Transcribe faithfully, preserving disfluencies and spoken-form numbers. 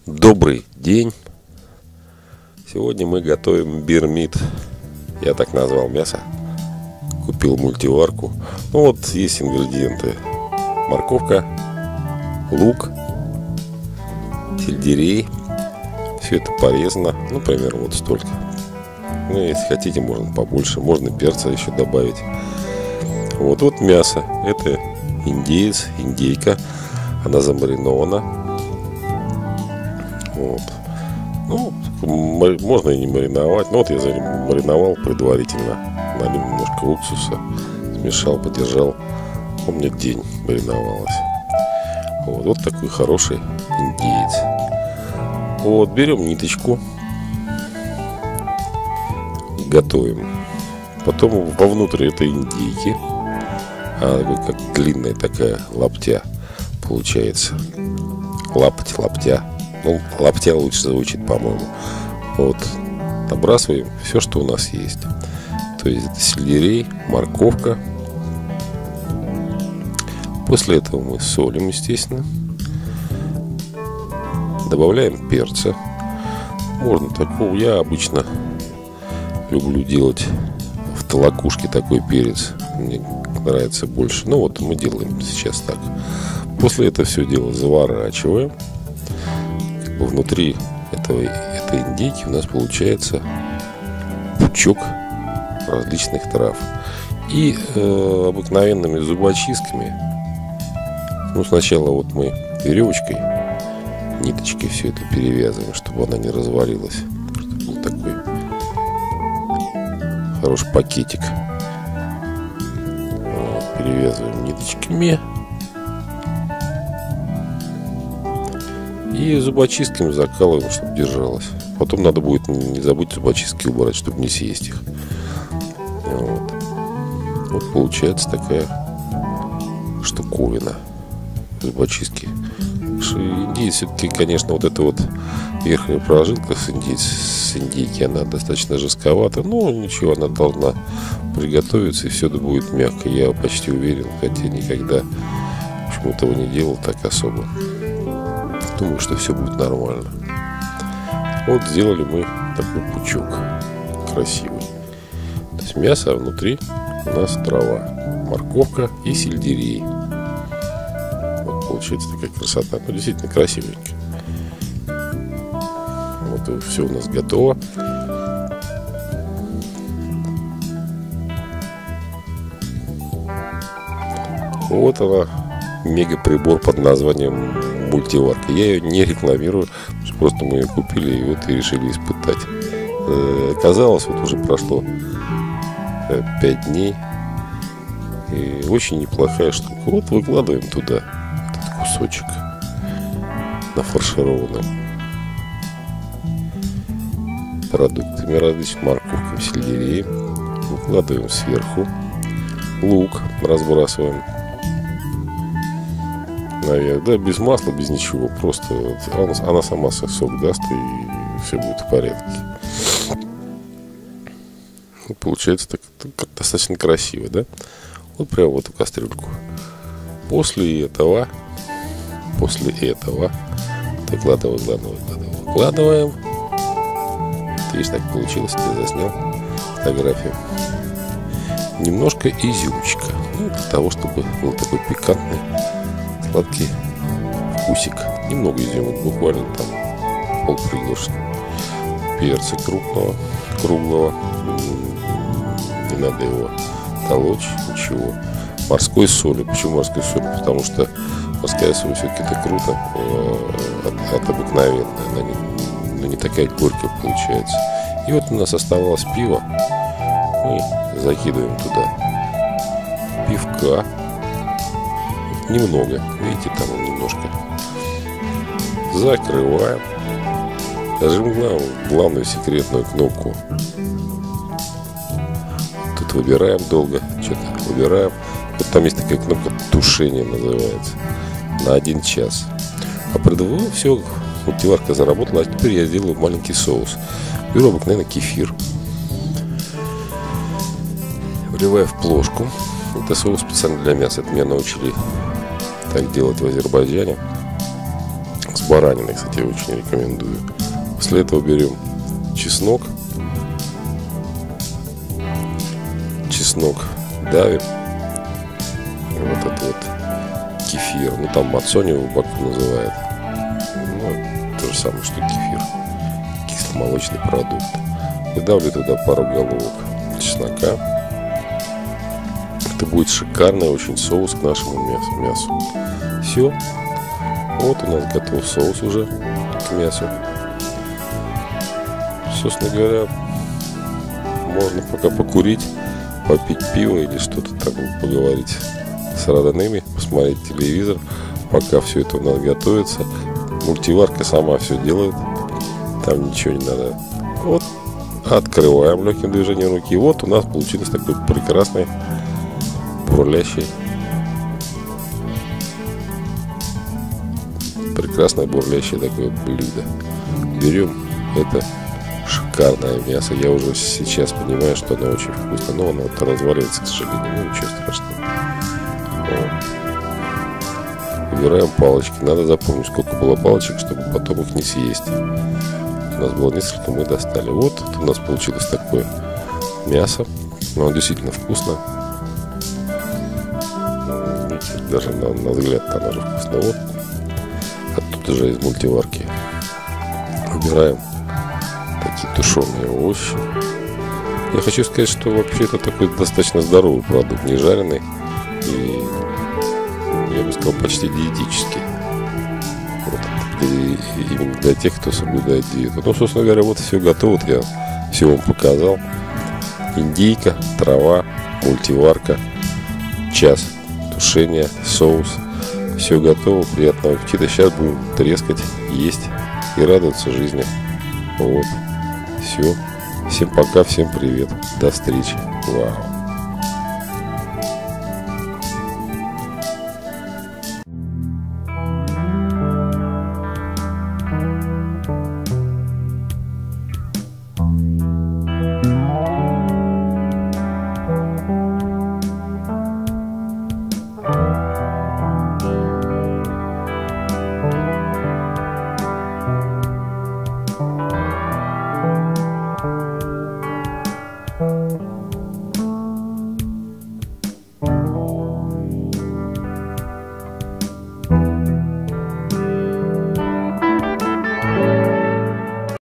Добрый день! Сегодня мы готовим бирмит. Я так назвал мясо. Купил мультиварку. Ну вот есть ингредиенты: морковка, лук, сельдерей. Все это порезано. Ну, примерно вот столько. Ну, если хотите, можно побольше. Можно перца еще добавить. Вот, вот мясо. Это индеец, индейка. Она замаринована. Вот. Ну, можно и не мариновать. Но вот я замариновал предварительно. Налил немножко уксуса, смешал, подержал. У меня день мариновалось. Вот, вот такой хороший индеец. Вот, берем ниточку, готовим. Потом вовнутрь этой индейки, а как длинная такая лаптя получается. Лапть, лаптя. Ну, лаптя лучше звучит, по-моему. Вот, набрасываем все, что у нас есть. То есть это сельдерей, морковка. После этого мы солим, естественно. Добавляем перца. Можно такого. Я обычно люблю делать в толокушке такой перец. Мне нравится больше. Ну вот мы делаем сейчас так. После этого все дело заворачиваем. Как бы внутри этого, этой индейки у нас получается пучок различных трав. И э, обыкновенными зубочистками. Ну, сначала вот мы веревочкой, ниточкой все это перевязываем, чтобы она не развалилась. Чтобы был такой хороший пакетик. Вот, перевязываем ниточками. И зубочистками закалываем, чтобы держалось. Потом надо будет не забыть зубочистки убрать, чтобы не съесть их. Вот, вот получается такая штуковина. Зубочистки. Индейец все-таки, конечно, вот эта вот верхняя прожилка с, индейц, с индейки, она достаточно жестковата. Но ничего, она должна приготовиться, и все это будет мягко. Я почти уверен, хотя никогда, в общем, этого не делал так особо. Думаю, что все будет нормально. Вот сделали мы такой пучок красивый. То есть мясо, а внутри у нас трава, морковка и сельдерей. Вот получается такая красота. Ну, действительно красивенько. Вот все у нас готово. Вот она, мега-прибор под названием мультиварка. Я ее не рекламирую, просто мы ее купили и вот и решили испытать. Оказалось, вот уже прошло пять дней, и очень неплохая штука. Вот выкладываем туда этот кусочек нафаршированным продуктами различными, морковками, сельдереем. Выкладываем сверху лук, разбрасываем наверх, да, без масла, без ничего, просто она, она сама сок даст, и все будет в порядке. Получается так, так достаточно красиво, да? Вот прямо в эту кастрюльку. После этого, после этого выкладываем, выкладываем, выкладываем, выкладываем. Ты видишь, так получилось, ты заснял фотографию. Немножко изюмчика, ну, для того, чтобы был такой пикантный, сладкий вкусик. Немного изюма, буквально там полпригоршни. Перца крупного, круглого. Не надо его толочь, ничего. Морской соли. Почему морской соли? Потому что морская соль все-таки это круто от, от обыкновенной. Она не, она не такая горькая получается. И вот у нас оставалось пиво. Мы закидываем туда пивка. Немного. Видите, там он немножко. Закрываем. Нажимаем главную секретную кнопку. Тут выбираем долго. Что-то выбираем. Вот там есть такая кнопка тушения, называется. На один час. А предварительно все, мультиварка заработала. А теперь я сделаю маленький соус. Беру обыкновенно кефир. Вливаю в плошку. Это соус специально для мяса. Это меня научили так делать в Азербайджане. С бараниной, кстати, очень рекомендую. После этого берем чеснок. Чеснок давим. Вот этот вот кефир. Ну, там мацони его баку называют. Ну, то же самое, что кефир. Кисломолочный продукт. Выдавлю туда пару головок чеснока. Это будет шикарный очень соус к нашему мясу. мясу. Все. Вот у нас готов соус уже к мясу. Собственно говоря, можно пока покурить, попить пиво или что-то там, поговорить с родными, посмотреть телевизор, пока все это у нас готовится. Мультиварка сама все делает, там ничего не надо. Вот, открываем легким движением руки. Вот у нас получилось такой прекрасный бурлящий прекрасное бурлящее такое блюдо. Берем это шикарное мясо. Я уже сейчас понимаю, что оно очень вкусно, но оно вот разваливается, к сожалению. Ну, ничего страшного. Вот. Убираем палочки. Надо запомнить, сколько было палочек, чтобы потом их не съесть. У нас было несколько, мы достали. Вот это у нас получилось такое мясо. Оно действительно вкусно. Даже на, на взгляд оно же вкусно. Вот. Оттуда же из мультиварки убираем такие тушеные овощи. Я хочу сказать, что вообще это такой достаточно здоровый продукт, не жареный и, я бы сказал, почти диетический. Вот. И, именно для тех, кто соблюдает диету. Ну, собственно говоря, вот все готово. Вот я все вам показал. Индейка, трава, мультиварка, час тушения, соус. Все готово, приятного аппетита. Сейчас будем трескать, есть и радоваться жизни. Вот. Все. Всем пока, всем привет. До встречи. Вау.